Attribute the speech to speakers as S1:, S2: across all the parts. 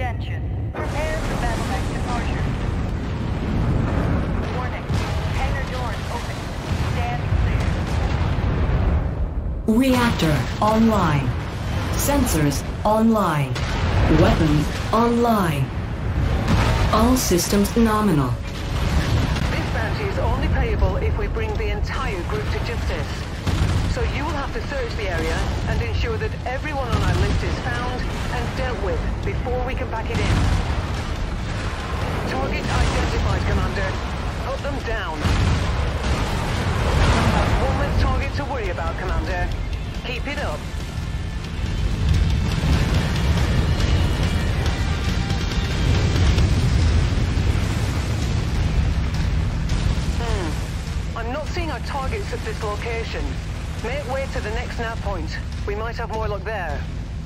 S1: Attention. Prepare for battle departure. Warning. Hangar doors open. Stand clear.
S2: Reactor online. Sensors online. Weapons online. All systems nominal.
S3: This bounty is only payable if we bring the entire group to justice. So you will have to search the area and ensure that everyone on our list is found and dealt with before we can pack it in. Target identified, Commander. Hunt them down. That's one less target to worry about, Commander. Keep it up. I'm not seeing our targets at this location. Make way to the next nav point. We might have more luck there.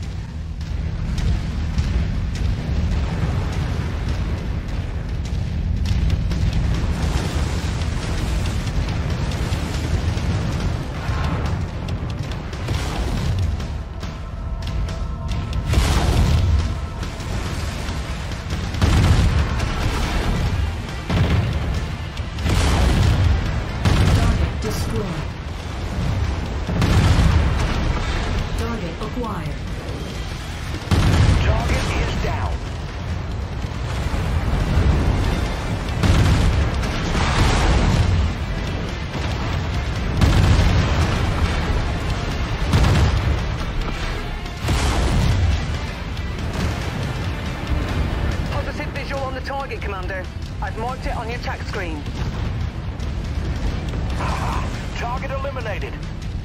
S3: Commander. I've marked it on your TAC screen.
S4: Target eliminated.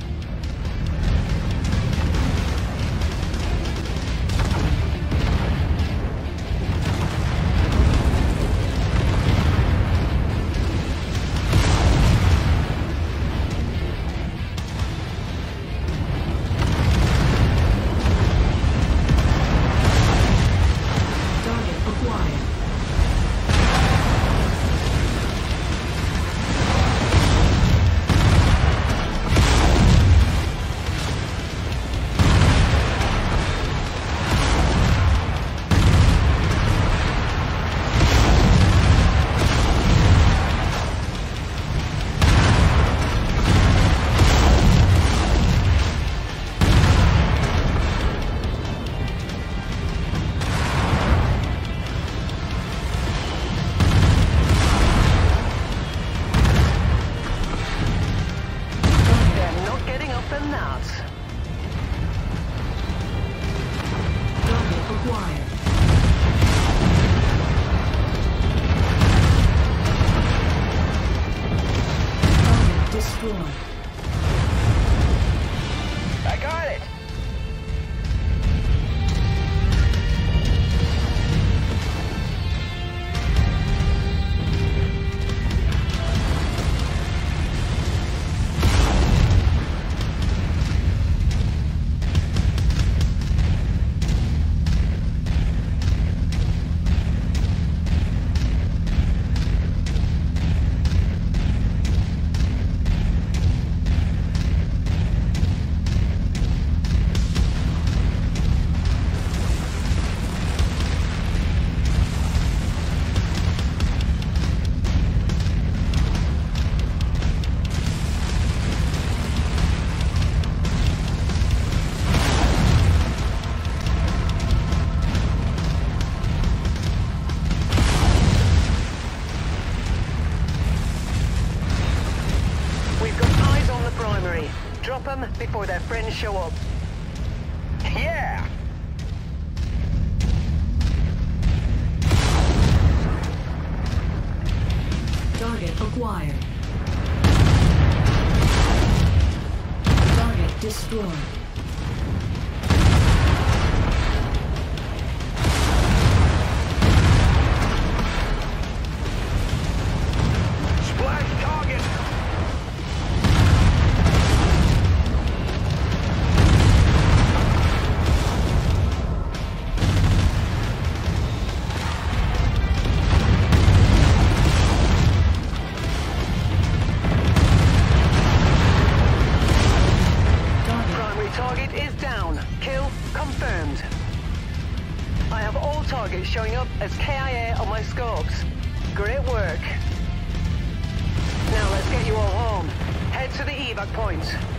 S4: I got it!
S3: Drop them before their friends show up.
S4: Yeah!
S2: Target acquired. Target destroyed.
S4: Splash target!
S3: I have all targets showing up as KIA on my scopes. Great work. Now let's get you all home. Head to the evac point.